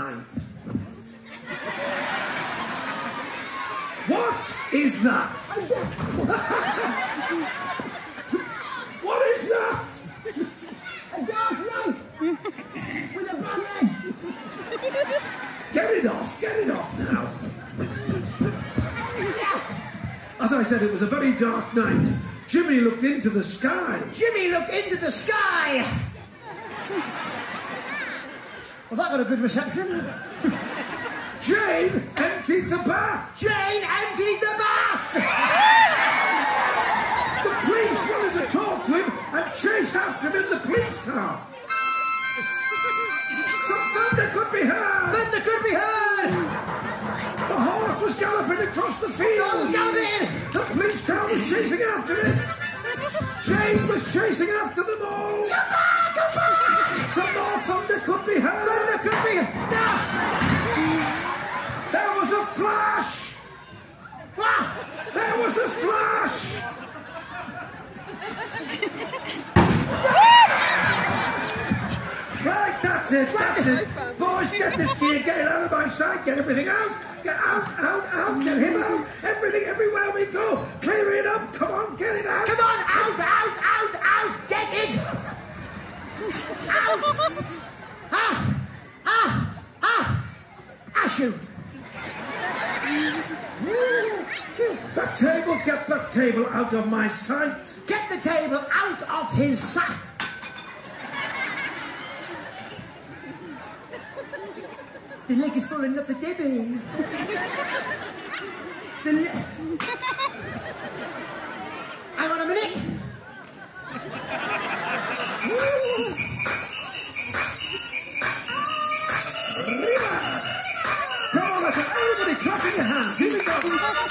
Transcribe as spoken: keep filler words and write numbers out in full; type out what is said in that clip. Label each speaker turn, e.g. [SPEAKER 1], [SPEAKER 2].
[SPEAKER 1] night. What is that? What is that?
[SPEAKER 2] A dark night with a boglin.
[SPEAKER 1] Get it off, get it off now. As I said, it was a very dark night. Jimmy looked into the sky.
[SPEAKER 2] Jimmy looked into the sky. Well, that got a good reception.
[SPEAKER 1] Jane emptied the bath.
[SPEAKER 2] Jane emptied the bath.
[SPEAKER 1] The police wanted to talk to him and chased after him in the police car. Some thunder could be heard.
[SPEAKER 2] Thunder could be heard.
[SPEAKER 1] The horse was galloping across the field.
[SPEAKER 2] The horse was galloping.
[SPEAKER 1] The police car was chasing after it. Jane was chasing after them all.
[SPEAKER 2] Come back, come back.
[SPEAKER 1] Some more thunder could be heard.
[SPEAKER 2] Thunder could be heard. No.
[SPEAKER 1] There was a flash.
[SPEAKER 2] Ah.
[SPEAKER 1] There was a flash. Right, that's it, that's it. Boys, get this gear, get it out of my sight, get everything out. Get out, out, out, get him out. Everything, everywhere we go. Clear it up, come on, get it out.
[SPEAKER 2] Come on, out, out, out, out. Get it. Out. Ah, ah, ah. Ashu.
[SPEAKER 1] That table, get that table out of my sight.
[SPEAKER 2] Get the table out of his sight. The leg is falling off the table. The le Hang on a minute.
[SPEAKER 1] Come on, everybody clap in your hands. Here we go.